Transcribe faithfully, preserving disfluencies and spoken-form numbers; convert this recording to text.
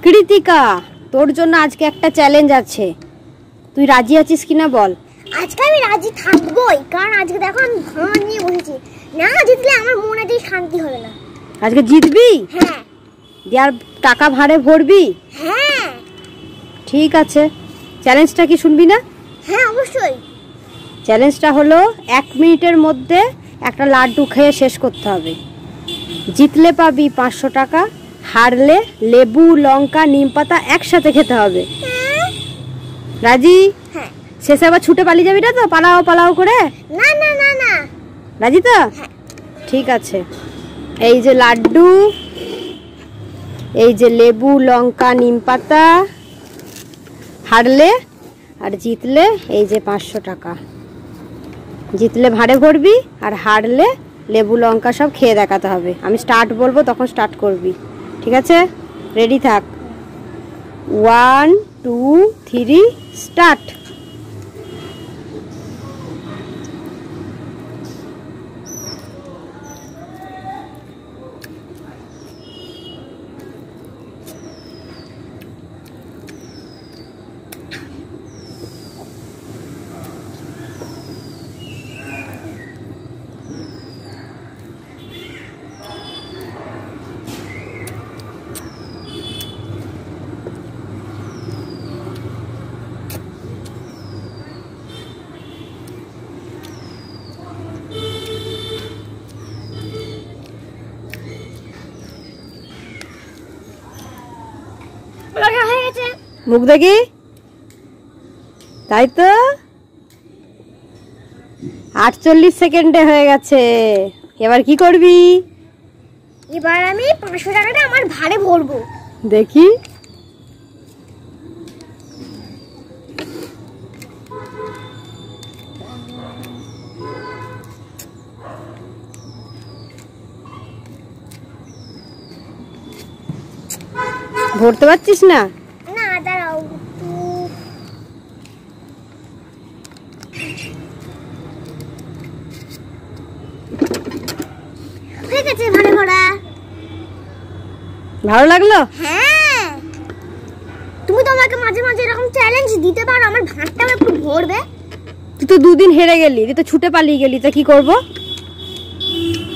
কৃতিকা, তোর জন্য আজকে একটা চ্যালেঞ্জ আছে, তুই রাজি আছিস কিনা বল। আজকে আমি রাজি থাকবোই, কারণ আজকে দেখো আমি ভাঁড় নিয়ে বসেছি। না জিতলে আমার মনেতেই শান্তি হবে না। আজকে জিতবি? হ্যাঁ। আর টাকা ভাড়ে ভরবি? হ্যাঁ। ঠিক আছে, চ্যালেঞ্জটা কি শুনবি না? হ্যাঁ অবশ্যই। চ্যালেঞ্জটা হলো এক মিনিটের মধ্যে একটা লাড্ডু খেয়ে শেষ করতে হবে। জিতলে পাবি পাঁচশো টাকা, হারলে লেবু লঙ্কা নিম পাতা একসাথে খেতে হবে। রাজি? হ্যাঁ। শেষে আবার ছুটে পালিয়ে যাবি না তো, পালাও পালাও করে? না না না না। রাজি তো? হ্যাঁ। ঠিক আছে, এই যে লাড্ডু, এই যে লেবু লঙ্কা নিম পাতা, হারলে আর জিতলে এই যে পাঁচশো টাকা। জিতলে ভাড়ে ভরবি আর হারলে লেবু লঙ্কা সব খেয়ে দেখাতে হবে। আমি স্টার্ট বলবো তখন স্টার্ট করবি, ঠিক আছে? রেডি থাক। One two three start. মুখ দেখি, তাই তো আটচল্লিশ সেকেন্ডে হয়ে গেছে। এবার কি করবি? এবার আমি পাঁচশো টাকাটা আমার ভাড়ে ভরবো। দেখি। ভরতে পারছিস না? না দাঁড়াও, হয়ে গেছে ভাড়ে ভরা। ভালো লাগলো? হ্যাঁ। তুমি তো আমাকে মাঝে মাঝে এরকম চ্যালেঞ্জ দিতে পারো, আমার ভাঁড়টা একটু ভরবে। তুই তো দুদিন হেরে গেলি, তুই তো ছুটে পালিয়ে গেলি, তা কি করবো?